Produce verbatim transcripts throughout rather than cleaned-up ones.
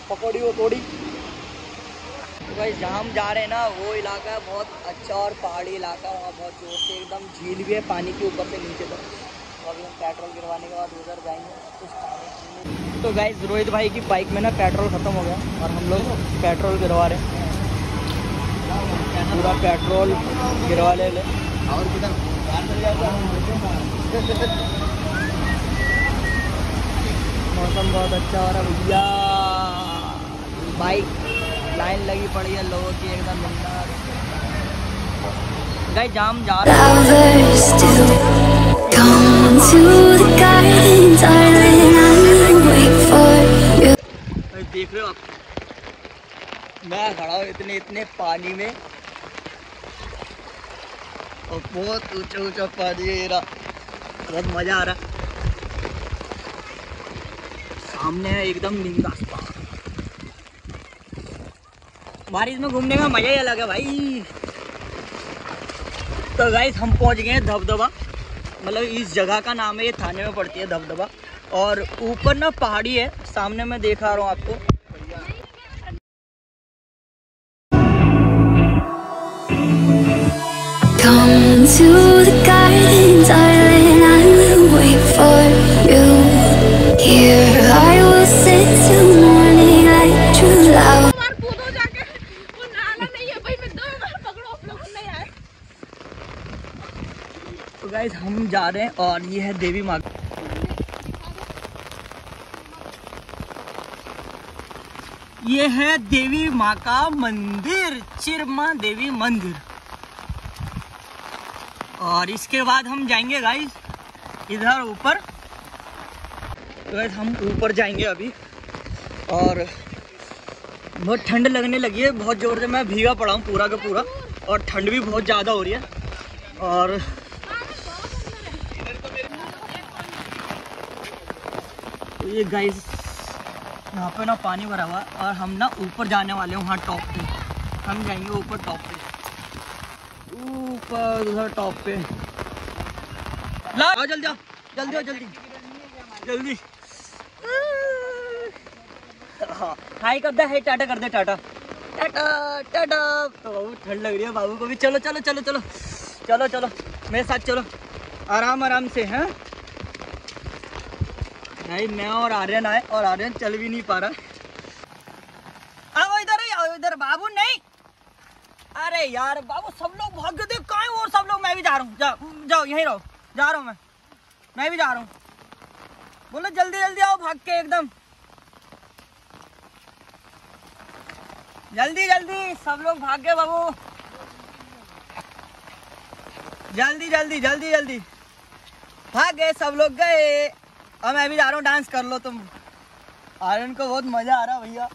पकौड़ी वकौड़ी। तो भाई जहाँ हम जा रहे हैं ना वो इलाका है बहुत अच्छा और पहाड़ी इलाका, वहाँ बहुत जोर से एकदम झील भी है पानी के ऊपर से नीचे तक। तो अभी हम पेट्रोल गिरवाने के बाद उधर जाएंगे कुछ खाने। तो गाइस रोहित भाई की बाइक में ना पेट्रोल ख़त्म हो गया और हम लोग पेट्रोल गिरवा रहे हैं, पूरा पेट्रोल गिरवा ले ले। और किधर मौसम बहुत अच्छा हो रहा है भैया, बाइक लाइन लगी पड़ी है लोगों की एकदम बिंदास। गाइस जाम जा रहा है, देख रहे हो आप, मैं खड़ा हूँ इतने इतने पानी में और बहुत ऊंचा ऊंचा पानी है, बहुत मजा आ रहा है। सामने है एकदम बिंदास पहाड़, बारिश में घूमने का मजा ही अलग है भाई। तो गाइस हम पहुंच गए हैं धबधबा, मतलब इस जगह का नाम है, ये थाने में पड़ती है धबधबा, और ऊपर ना पहाड़ी है, सामने मैं दिखा रहा हूँ आपको। Come to the garden, darling, I will wait for you. Here I will sit till morning like true love. तो गाइस हम जा रहे हैं और ये है देवी माँ, ये है देवी माँ का मंदिर, चिरमा देवी मंदिर। और इसके बाद हम जाएंगे गाइस इधर ऊपर। तो गाइस हम ऊपर जाएंगे अभी, और बहुत ठंड लगने लगी है बहुत जोर से, मैं भीगा पड़ा हूँ पूरा का पूरा, और ठंड भी बहुत ज़्यादा हो रही है। और तो ये गाइस यहाँ पे ना पानी भरा हुआ है और हम ना ऊपर जाने वाले हैं, वहाँ टॉप पे हम जाएंगे, ऊपर टॉप पे, ऊपर उधर टॉप पे। आओ जल्दी आओ, जल्दी आओ, जल्दी जल्दी। हाँ हाई कर दे, हाई टाटा कर दे, टाटा टाटा टाटा। तो बाबू ठंड लग रही है बाबू को भी, चलो चलो चलो चलो चलो चलो मेरे साथ चलो, आराम आराम से हैं भाई। मैं और आर्यन आए और आर्यन चल भी नहीं पा रहा। आओ इधर ही, आओ इधर बाबू। नहीं अरे यार बाबू सब लोग भाग गए, कहाँ हैं और सब लोग? मैं भी जा रहा हूँ, जा, जाओ यहीं रहो, जा रहा हूँ मैं मैं भी जा रहा हूँ। बोलो जल्दी जल्दी आओ, भाग के एकदम जल्दी जल्दी, सब लोग भाग गए बाबू, जल्दी जल्दी जल्दी जल्दी भाग गए, सब लोग गए। अब मैं भी जा रहा हूँ, डांस कर लो तुम। आर्यन को बहुत मजा आ रहा भैया,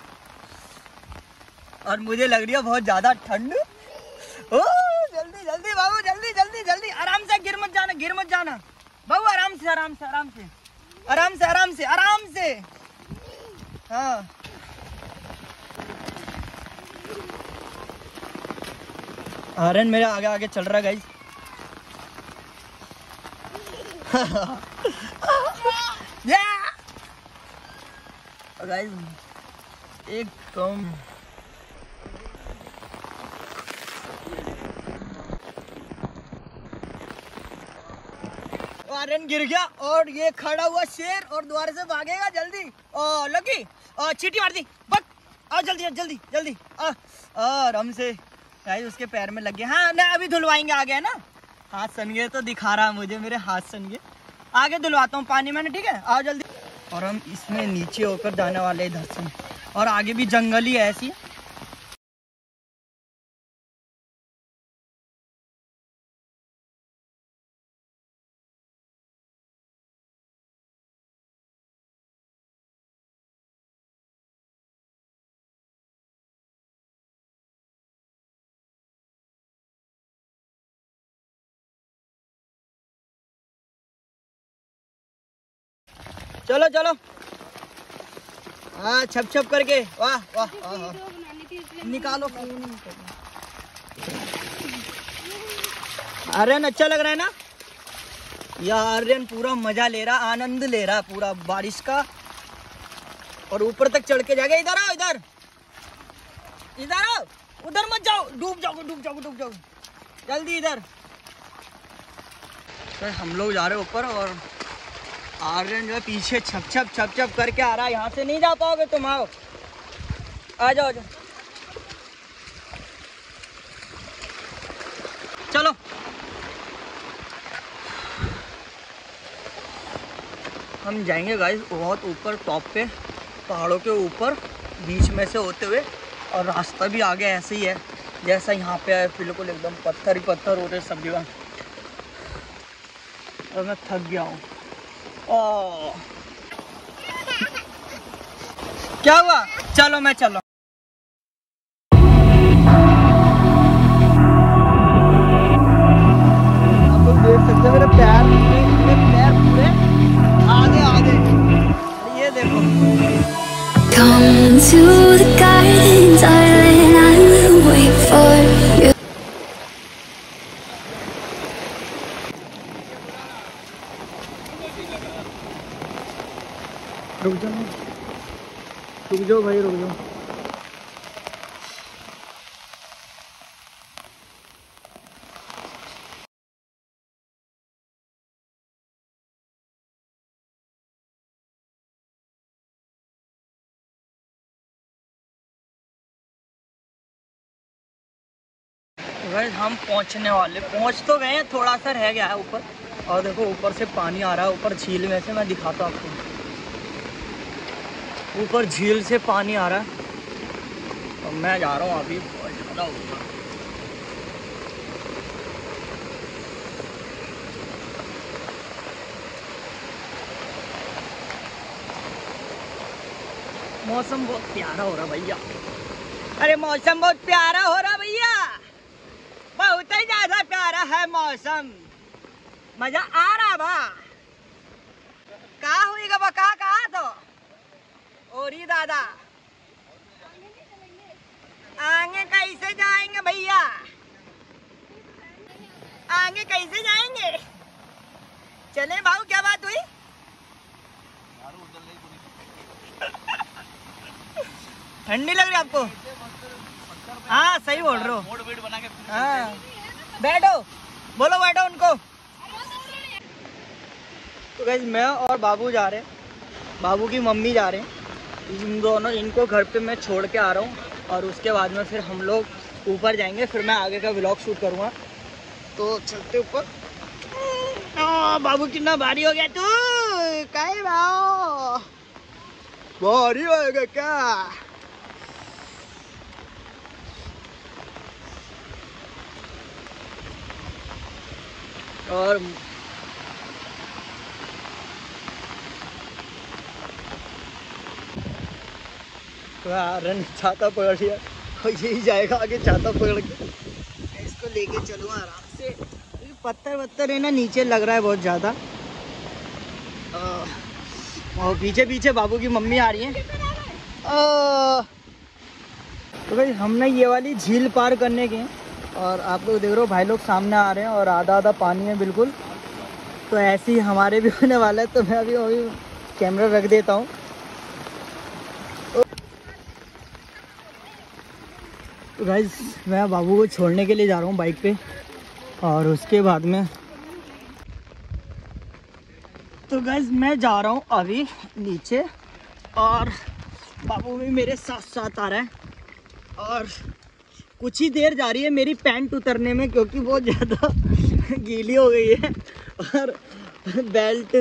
और मुझे लग रही है बहुत ज्यादा ठंड। ओ जल्दी जल्दी बाबू, जल्दी जल्दी जल्दी, आराम से, गिर मत जाना, गिर मत जाना बाबू, आराम से आराम से आराम से आराम से आराम से आराम से। हाँ आर्यन मेरे आगे आगे चल रहा है गाइस। गाइस एक कम आर्यन गिर गया और ये खड़ा हुआ शेर और द्वार से भागेगा जल्दी। ओ लगी, ओ चींटी मार दी, बट आ जल्दी जल्दी जल्दी आ, आराम से। गाइस उसके पैर में लग गया। हाँ ना अभी धुलवाएंगे, आ गया ना, हाथ सन गए तो दिखा रहा मुझे, मेरे हाथ सन गए, आगे धुलवाता हूँ पानी में ना, ठीक है आओ जल्दी। और हम इसमें नीचे होकर जाने वाले इधर से, और आगे भी जंगल ही है ऐसी। चलो चलो हाँ छप छप करके, वाह वाह वाह, निकालो फोन। आर्यन अच्छा लग रहा है ना यार, आर्यन पूरा मजा ले रहा, आनंद ले रहा पूरा बारिश का। और ऊपर तक चढ़ के जाएगा। इधर आओ, इधर इधर आओ, उधर मत जाओ, डूब जाओगे डूब जाओगे डूब जाओगे, जल्दी इधर। तो हम लोग जा रहे हैं ऊपर और आर्यन जो है पीछे छप छप छप छप करके आ रहा है। यहाँ से नहीं जा पाओगे तुम, आओ आ जाओ, आ जाओ। चलो हम जाएंगे गाइस बहुत ऊपर, टॉप पे, पहाड़ों के ऊपर, बीच में से होते हुए। और रास्ता भी आगे ऐसे ही है जैसा यहाँ पे है, बिल्कुल एकदम पत्थर ही पत्थर हो रहे सब जगह। और मैं थक गया हूँ। क्या हुआ? चलो मैं चलो। आप लोग देख सकते हैं मेरे पैर, मेरे पैर पूरे आगे आगे, ये देखो। Come to the garden, darling, I will wait for you. रुक जाओ, रुक जाओ भाई, रुक जाओ। भाई हम पहुंचने वाले, पहुंच तो गए हैं, थोड़ा सा रह गया है ऊपर। और देखो ऊपर से पानी आ रहा है, ऊपर झील में से, मैं दिखाता हूँ आपको। ऊपर झील से पानी आ रहा है और मैं जा रहा हूँ अभी बहुत ज़्यादा ऊपर। मौसम बहुत प्यारा हो रहा भैया, अरे मौसम बहुत प्यारा हो रहा भैया, बहुत ही ज्यादा प्यारा है मौसम, मजा आ रहा बा। कहाँ हुई बा, कहाँ कहाँ तो ओरी दादा, आगे कैसे जाएंगे भैया, आगे कैसे जाएंगे? चले भाऊ, क्या बात हुई? ठंडी लग रही आपको? हाँ सही बोल रहे हो। हाँ बैठो, बोलो बैठो उनको। तो गाइस मैं और बाबू जा रहे हैं, बाबू की मम्मी जा रहे हैं, इन दोनों, इनको घर पे मैं छोड़ के आ रहा हूँ। और उसके बाद में फिर हम लोग ऊपर जाएंगे, फिर मैं आगे का व्लॉग शूट करूँगा। तो चलते ऊपर। बाबू कितना भारी हो गया तू, काहे भाव भारी होएगा क्या? और रन छाता पकड़ लिया और यही जाएगा आगे, छाता पकड़ के इसको लेके चलूँगा आराम से। पत्थर वत्थर है ना नीचे, लग रहा है बहुत ज़्यादा। और पीछे पीछे बाबू की मम्मी आ रही है। तो भाई हमने ये वाली झील पार करने के, और आप लोग देख रहे हो भाई लोग सामने आ रहे हैं और आधा आधा पानी है बिल्कुल। तो ऐसे ही हमारे भी होने वाला है, तो मैं अभी अभी कैमरा रख देता हूँ। तो गाइस मैं बाबू को छोड़ने के लिए जा रहा हूँ बाइक पे, और उसके बाद में तो गाइस मैं जा रहा हूँ अभी नीचे, और बाबू भी मेरे साथ साथ आ रहा है। और कुछ ही देर जा रही है मेरी पैंट उतरने में, क्योंकि बहुत ज़्यादा गीली हो गई है। और बेल्ट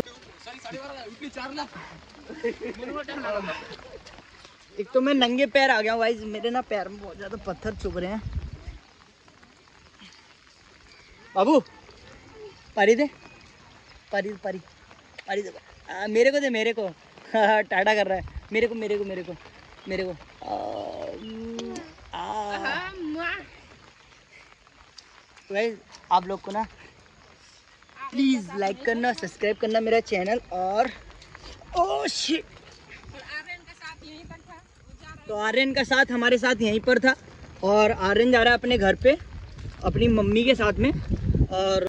एक तो मैं नंगे पैर आ गया हूँ भाई, मेरे ना पैर में बहुत ज़्यादा पत्थर चुभ रहे हैं। बाबू पारी दे, पारी पारी पारी दे, आ, मेरे को दे, मेरे को। टाटा कर रहा है, मेरे को मेरे को मेरे को मेरे को आ, आ, तो भाई आप लोग को ना प्लीज़ लाइक करना, सब्सक्राइब करना मेरा चैनल। और ओ शिट, तो आर्यन का साथ हमारे साथ यहीं पर था, और आर्यन जा रहा है अपने घर पे अपनी मम्मी के साथ में। और